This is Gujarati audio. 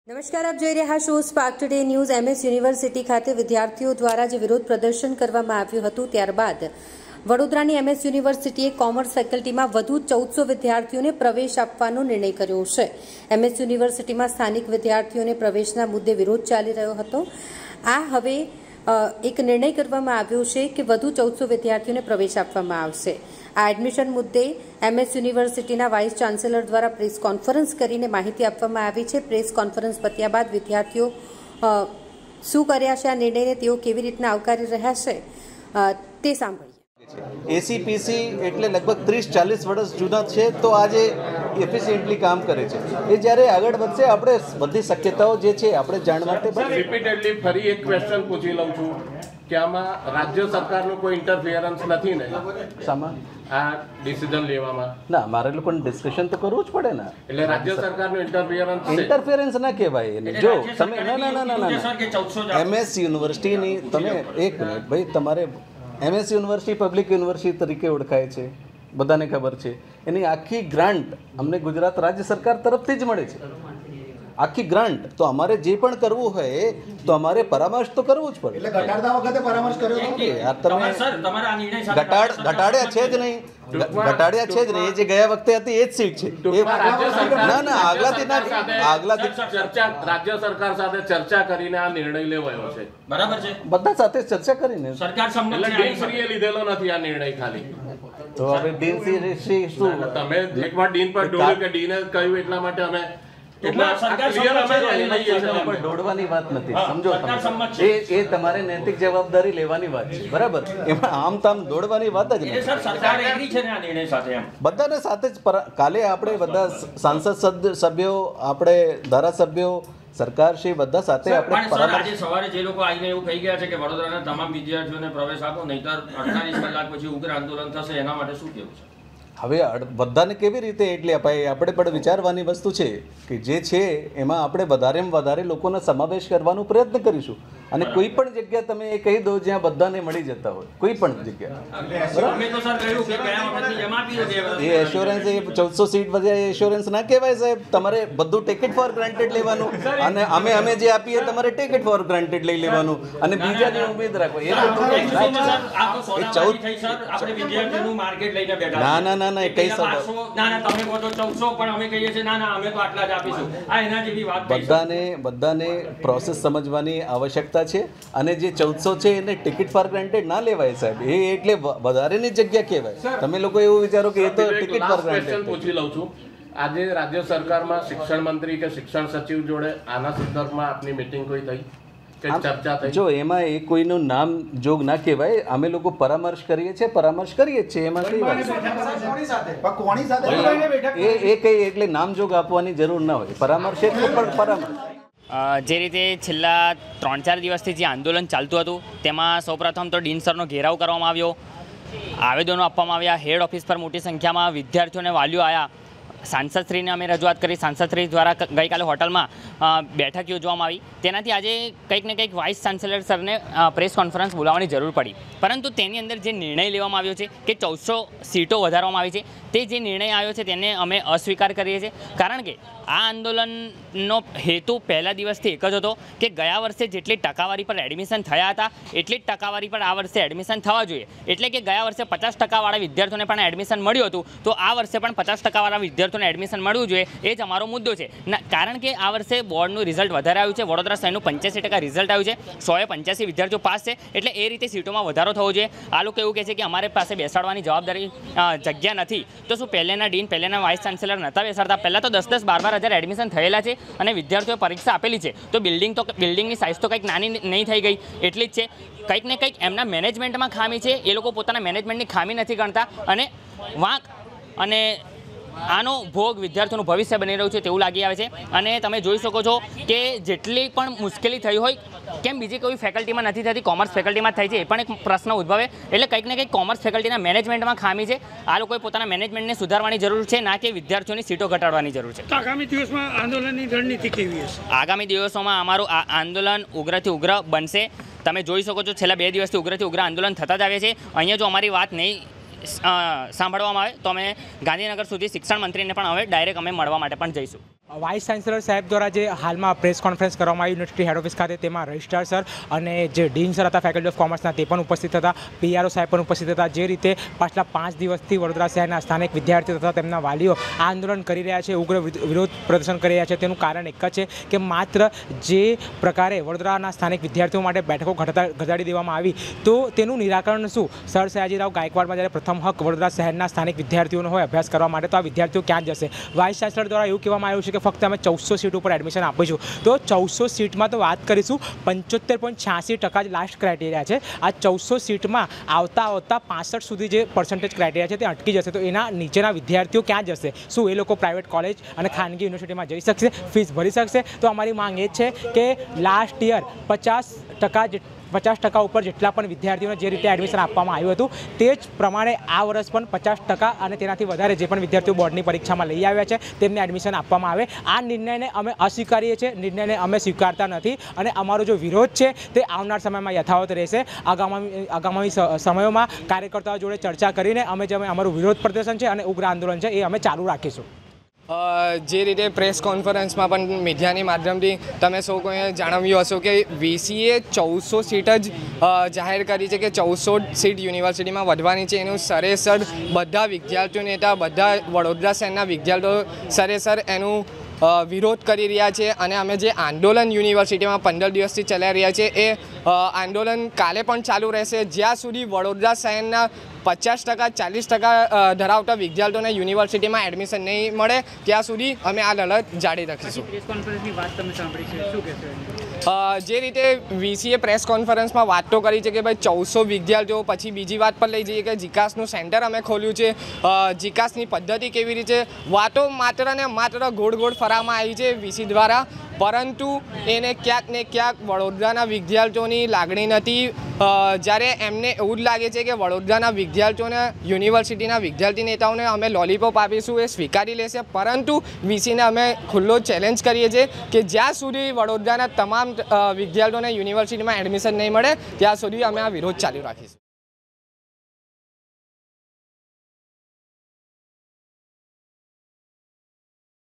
નમસ્કાર, આપ જોઈ રહ્યા છો spark today news. MS university ખાતે વિદ્યાર્થીઓ દ્વારા જે વિરોધ પ્રદર્શન કરવામાં આવ્યું હતું ત્યારબાદ વડોદરાની એમએસ યુનિવર્સિટીએ કોમર્સ ફેકલ્ટીમાં વધુ 1400 વિદ્યાર્થીઓને પ્રવેશ આપવાનો નિર્ણય કર્યો છે। એમએસ યુનિવર્સિટીમાં સ્થાનિક વિદ્યાર્થીઓને પ્રવેશના મુદ્દે વિરોધ ચાલી રહ્યો હતો। આ હવે એક નિર્ણય કરવામાં આવ્યો છે કે વધુ 1400 વિદ્યાર્થીઓને પ્રવેશ આપવામાં આવશે। આ એડમિશન મુદ્દે એમએસ યુનિવર્સિટીના વાઇસ ચાન્સેલર દ્વારા પ્રેસ કોન્ફરન્સ કરીને માહિતી આપવામાં આવી છે। પ્રેસ કોન્ફરન્સ પત્યા બાદ વિદ્યાર્થીઓ શું કર્યા છે, આ નિર્ણયને તેઓ કેવી રીતના આવકારી રહ્યા છે તે સાંભળીએ। એસીપીસી એટલે લગભગ 30-40 વર્ષ જૂના છે, તો આજે એફિશિયન્ટલી કામ કરે છે। એ જ્યારે આગળ વધશે આપણે બધી શક્યતાઓ જે છે આપણે જાણવા માટે રિપીટેડલી ફરી એક ક્વેશ્ચન પૂછી લઉં છું કે આમાં રાજ્ય સરકારનું કોઈ ઇન્ટરફિયરન્સ નથી ને સામા આ ડિસિઝન લેવામાં? ના, મારે લોકોને ડિસ્કશન તો કરવું જ પડે ને। એટલે રાજ્ય સરકારનું ઇન્ટરફિયરન્સ ના કહેવાય એને। જો તમે ના એમએસ યુનિવર્સિટીની તમે એક મિનિટ ભાઈ, તમારે એમએસ યુનિવર્સિટી પબ્લિક યુનિવર્સિટી તરીકે ઓળખાય છે, બધાને ખબર છે। એની આખી ગ્રાન્ટ અમને ગુજરાત રાજ્ય સરકાર તરફથી જ મળે છે, આખી ગ્રાન્ટ। તો અમારે જે પણ કરવું હોય તો અમારે પરામર્શ તો કરવું જ પડે। એટલે ઘટાડતા વખતે પરામર્શ કર્યો હતો યાર, તમે ઘટાડ્યા છે જ નહીં, ઘટાડ્યા છે જ નહીં। એ જે ગયા વખતે હતી એ જ સીટ છે। ના આગલાથી રાજ્ય સરકાર સાથે ચર્ચા કરીને આ નિર્ણય લેવાયો છે, બરાબર છે? બધા સાથે ચર્ચા કરીને સરકાર ડીનશ્રીએ લીધેલો નથી આ નિર્ણય ખાલી। તો હવે ડીનશ્રી શું તમે એકવાર ડીન પર ડોળ્યું કે ડીને કહ્યું એટલા માટે અમે દોડવાની વાત નથી, સમજો તમે। એ તમારે નૈતિક જવાબદારી લેવાની વાત છે, બરાબર? એમાં આમ તામ દોડવાની વાત જ નથી। બધાને સાથે જ કાલે આપણે બધા સાંસદ સભ્યો, આપણે ધારાસભ્યો, સરકારશ્રી બધા સાથે આપણે આજે સવારે જે લોકો આવીને એવું કહી ગયા છે કે વડોદરાના તમામ વિદ્યાર્થીઓને પ્રવેશ આપો, નહીતર 48 કલાક પછી ઉગ્ર આંદોલન થશે, એના માટે શું કહેવું છે? હવે બધાને કેવી રીતે એટલે આપણે પણ વિચારવાની વસ્તુ છે કે જે છે એમાં આપણે વધારેમાં વધારે લોકોનો સમાવેશ કરવાનો પ્રયત્ન કરીશું। અને કોઈ પણ જગ્યા તમે એ કહી દો જ્યાં બધાને મળી જતા હોય, કોઈ પણ જગ્યા એ એશ્યોરન્સ, એ 1400 સીટ વધ્યા એ એશ્યોરન્સ ના કહેવાય સાહેબ। તમારે બધું ટેકેટ ફોર ગ્રાન્ટેડ લેવાનું, અને અમે જે આપીએ તમારે ટેકેટ ફોર ગ્રાન્ટેડ લઈ લેવાનું, અને બીજાની ઉમેદ રાખો। એ ના એ કઈ બધાને પ્રોસેસ સમજવાની આવશ્યકતા છે। અને જે 1400 છે એને ટિકિટ ફોર ગ્રાન્ટેડ ના લેવાય સાહેબ, એ એટલે વધારેની જગ્યા કહેવાય। તમે લોકો એવું વિચારો કે એ તો ટિકિટ ફોર ગ્રાન્ટેડ। પૂછી લઉં છું, આજે રાજ્ય સરકારમાં શિક્ષણ મંત્રી કે શિક્ષણ સચિવ જોડે આના સંદર્ભમાં આપની મીટિંગ કોઈ થઈ કે ચર્ચા થઈ? જો એમાં એ કોઈનું નામ જોગ ના કહેવાય, અમે લોકો પરામર્શ કરીએ છીએ એમાં કઈ વાત એ કઈ એટલે નામ જોગ આપવાની જરૂર ના હોય। પરામર્શ એટલે પણ પરામર્શ। જે રીતે છેલ્લા 3-4 દિવસથી જે આંદોલન ચાલતું હતું તેમાં સૌપ્રથમ તો ડીન સરનો ઘેરાવ કરવામાં આવ્યો, આવેદનો આપવામાં આવ્યા, હેડ ઓફિસ પર મોટી સંખ્યામાં વિદ્યાર્થીઓને વાલીઓ આવ્યા। સાંસદશ્રીને અમે રજૂઆત કરી, સાંસદશ્રી દ્વારા ગઈકાલે હોટલમાં બેઠક યોજવામાં આવી। તેનાથી આજે કંઈક ને કંઈક વાઇસ ચાન્સેલર સરને પ્રેસ કોન્ફરન્સ બોલાવવાની જરૂર પડી, પરંતુ તેની અંદર જે નિર્ણય લેવામાં આવ્યો છે કે 1400 સીટો વધારવામાં આવી છે, તે જે નિર્ણય આવ્યો છે તેને અમે અસ્વીકાર કરીએ છીએ। કારણ કે આ આંદોલનનો હેતુ પહેલા દિવસથી એક જ હતો કે ગયા વર્ષે જેટલી ટકાવારી પર એડમિશન થયા હતા એટલી જ ટકાવારી પર આ વર્ષે એડમિશન થવા જોઈએ। એટલે કે ગયા વર્ષે 50% વાળા વિદ્યાર્થીઓને પણ એડમિશન મળ્યું હતું, તો આ વર્ષે પણ 50% વાળા વિદ્યાર્થીઓને એડમિશન મળવું જોઈએ, એ જ અમારો મુદ્દો છે। કારણ કે આ વર્ષે બોર્ડનું રિઝલ્ટ વધારે આવ્યું છે, વડોદરા શહેરનું 85% રિઝલ્ટ આવ્યું છે, 185 વિદ્યાર્થીઓ પાસ છે, એટલે એ રીતે સીટોમાં વધારો થવો જોઈએ। આ લોકો એવું કહે છે કે અમારી પાસે બેસાડવાની જવાબદારી જગ્યા નથી, તો શું પહેલાંના ડીન, પહેલાંના વાઇસ ચાન્સેલર નહોતા બેસાડતા? પહેલાં તો 10-10, 12-12 હજાર એડમિશન થયેલા છે અને વિદ્યાર્થીઓએ પરીક્ષા આપેલી છે, તો બિલ્ડિંગની સાઇઝ તો કંઈક નાની નહીં થઈ ગઈ, એટલી જ છે। કંઈક ને કંઈક એમના મેનેજમેન્ટમાં ખામી છે, એ લોકો પોતાના મેનેજમેન્ટની ખામી નથી ગણતા, અને વાંક અને આનો ભોગ વિદ્યાર્થીઓનું ભવિષ્ય બની રહ્યું છે તેવું લાગી આવે છે। અને તમે જોઈ શકો છો કે જેટલી પણ મુશ્કેલી થઈ હોય, કેમ બીજી કોઈ ફેકલ્ટીમાં નથી થતી, કોમર્સ ફેકલ્ટીમાં થાય છે, એ પણ એક પ્રશ્ન ઉદ્ભવે। એટલે કંઈક ને કંઈક કોમર્સ ફેકલ્ટીના મેનેજમેન્ટમાં ખામી છે, આ લોકોએ પોતાના મેનેજમેન્ટને સુધારવાની જરૂર છે, ના કે વિદ્યાર્થીઓની સીટો ઘટાડવાની જરૂર છે। આગામી દિવસમાં આંદોલનની રણનીતિ કેવી હશે? આગામી દિવસોમાં અમારું આ આંદોલન ઉગ્રથી ઉગ્ર બનશે। તમે જોઈ શકો છો છેલ્લા 2 દિવસથી ઉગ્રથી ઉગ્ર આંદોલન થતા જ આવે છે। અહીંયા જો અમારી વાત નહીં સાંભળવામાં આવે તો અમે ગાંધીનગર સુધી શિક્ષણ મંત્રીને પણ હવે ડાયરેક્ટ અમે મળવા માટે પણ જઈશું। વાઇસ ચાન્સેલર સાહેબ દ્વારા જે હાલમાં પ્રેસ કોન્ફરન્સ કરવામાં આવી યુનિવર્સિટી હેડ ઓફિસ ખાતે, તેમાં રજિસ્ટ્રાર સર અને જે ડીન સર હતા ફેકલ્ટી ઓફ કોમર્સના તે પણ ઉપસ્થિત હતા, પીઆરઓ સાહેબ પણ ઉપસ્થિત હતા. જે રીતે પાછલા 5 દિવસથી વડોદરા શહેરના સ્થાનિક વિદ્યાર્થીઓ તથા તેમના વાલીઓ આંદોલન કરી રહ્યા છે, ઉગ્ર વિરોધ પ્રદર્શન કરી રહ્યા છે, તેનું કારણ એક જ છે કે માત્ર જે પ્રકારે વડોદરાના સ્થાનિક વિદ્યાર્થીઓ માટે બેઠકો ઘટાડી દેવામાં આવી તો તેનું નિરાકરણ શું? સર સયાજીરાવ ગાયકવાડમાં જ્યારે પ્રથમ હક વડોદરા શહેરના સ્થાનિક વિદ્યાર્થીઓનો હોય અભ્યાસ કરવા માટે, તો આ વિદ્યાર્થીઓ ક્યાં જશે? વાઇસ ચાન્સેલર દ્વારા એવું કહેવામાં આવ્યું છે કે ફક્ત અમે 1400 સીટ ઉપર એડમિશન આપીશું. તો 1400 સીટમાં તો વાત કરીશું 75.86% જ લાસ્ટ ક્રાઇટેરિયા છે. આ 1400 સીટમાં આવતા 65 સુધી જે પર્સન્ટેજ ક્રાઇટેરિયા છે તે અટકી જશે. તો એના નીચેના વિદ્યાર્થીઓ ક્યાં જશે? શું એ લોકો પ્રાઇવેટ કોલેજ અને ખાનગી યુનિવર્સિટીમાં જઈ શકશે, ફીસ ભરી શકશે? તો અમારી માંગ એ છે કે લાસ્ટ યર 50% ઉપર જેટલા પણ વિદ્યાર્થીઓને જે રીતે એડમિશન આપવામાં આવ્યું હતું તે જ પ્રમાણે આ વર્ષ પણ 50% અને તેનાથી વધારે જે પણ વિદ્યાર્થીઓ બોર્ડની પરીક્ષામાં લઈ આવ્યા છે તેમને એડમિશન આપવામાં આવે. આ નિર્ણયને અમે અસ્વીકારીએ છીએ, નિર્ણયને અમે સ્વીકારતા નથી અને અમારો જો વિરોધ છે તે આવનાર સમયમાં યથાવત રહેશે. આગામી સમયોમાં કાર્યકર્તાઓ જોડે ચર્ચા કરીને અમે જે અમારું વિરોધ પ્રદર્શન છે અને ઉગ્ર આંદોલન છે એ અમે ચાલુ રાખીશું. જે રીતે પ્રેસ કોન્ફરન્સમાં પણ મીડિયાની માધ્યમથી તમે સૌ કોઈએ જણાવ્યું હશે કે વીસીએ 1400 સીટ જ જાહેર કરી છે કે 1400 સીટ યુનિવર્સિટીમાં વધવાની છે. એનું સરેસર બધા વિદ્યાર્થીઓ નેતા, બધા વડોદરા શહેરના વિદ્યાર્થીઓ સરેસર એનું વિરોધ કરી રહ્યા છે અને અમે જે આંદોલન યુનિવર્સિટીમાં 15 દિવસથી ચલાવી રહ્યા છે એ આંદોલન કાલે પણ ચાલુ રહેશે જ્યાં સુધી વડોદરા શહેરના 50% 40% ધરાવતા વિદ્યાર્થીઓને યુનિવર્સિટીમાં એડમિશન નહીં મળે ત્યાં સુધી અમે આ લડત જારી રાખીશું. જે રીતે વીસીએ પ્રેસ કોન્ફરન્સમાં વાત તો કરી છે કે ભાઈ 1400 વિદ્યાર્થીઓ, પછી બીજી વાત પર લઈ જઈએ કે જીકાસનું સેન્ટર અમે ખોલ્યું છે, જીકાસની પદ્ધતિ કેવી રીતે, વાતો માત્ર ને માત્ર ગોળ ફરવામાં આવી છે વીસી દ્વારા, પરંતુ એને ક્યાંક ને ક્યાંક વડોદરાના વિદ્યાર્થીઓની લાગણી નથી. જ્યારે એમને એવું જ લાગે છે કે વડોદરાના વિદ્યાર્થીઓને, યુનિવર્સિટીના વિદ્યાર્થી નેતાઓને અમે લોલીપોપ આપીશું એ સ્વીકારી લેશે, પરંતુ વીસીને અમે ખુલ્લો ચેલેન્જ કરીએ છીએ કે જ્યાં સુધી વડોદરાના તમામ વિદ્યાર્થીઓને યુનિવર્સિટીમાં એડમિશન નહીં મળે ત્યાં સુધી અમે આ વિરોધ ચાલુ રાખીશું.